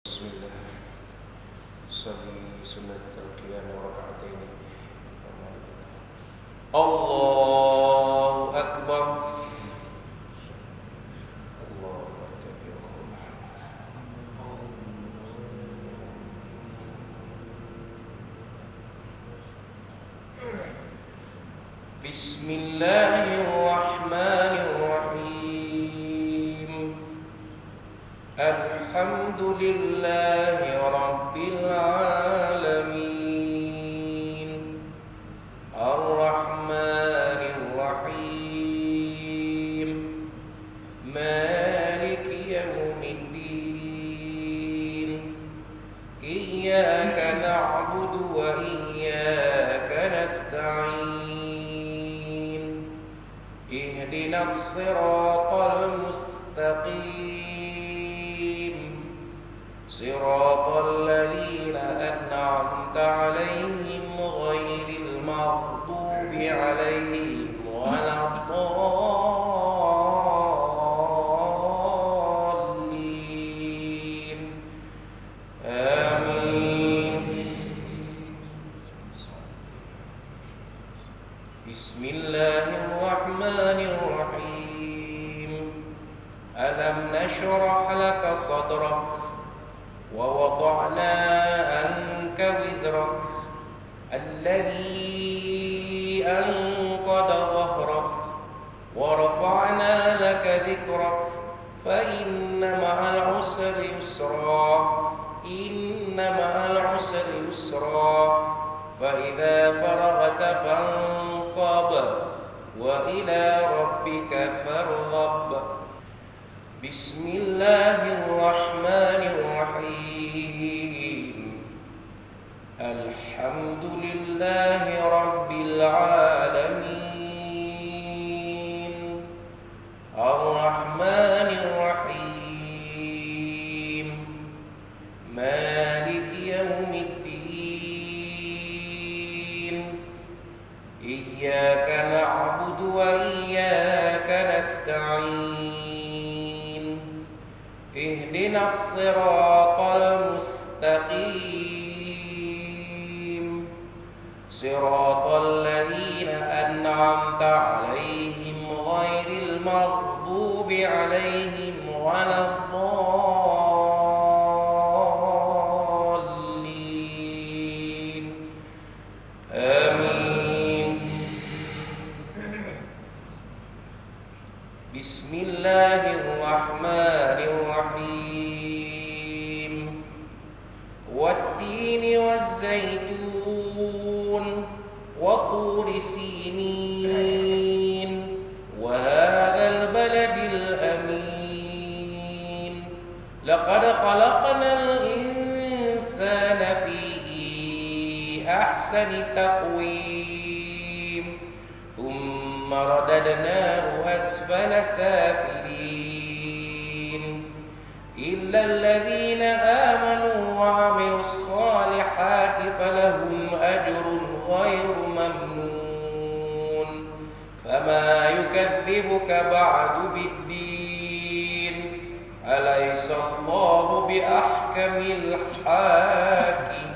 بسم الله. صلي سنة القيام ركعتين. الله أكبر. الله أكبر. بسم الله الرحمن الرحيم. الحمد لله رب العالمين. الرحمن الرحيم. مالك يوم الدين. إياك نعبد وإياك نستعين. اهدنا الصراط المستقيم. صراط الذين أنعمت عليهم غير المغضوب عليهم ولا الضالين. آمين. بسم الله الرحمن الرحيم. ألم نشرح لك صدرك ووضعنا عنك وزرك الذي أنقض ظهرك ورفعنا لك ذكرك فإن مع العسر يسرا. إن مع العسر يسرا. فإذا فرغت فانصب وإلى ربك فارغب. بسم الله الرحمن الرحيم. الحمد لله رب العالمين. الرحمن الرحيم. مالك يوم الدين. إياك نعبد وإياك نستعين. اهدنا الصراط المستقيم. صراط الذين أنعمت عليهم غير المغضوب عليهم ولا الضالين. آمين. بسم الله الرحمن الرحيم. والتين والزيتون وطور سينين وهذا البلد الأمين. لقد خلقنا الإنسان في أحسن تقويم ثم رددناه أسفل سافلين إلا الذين آمنوا وعملوا الصالحات فلهم أجر غير ممنون. فما يكذبك بعد بالدين. أليس الله بأحكم الحاكمين.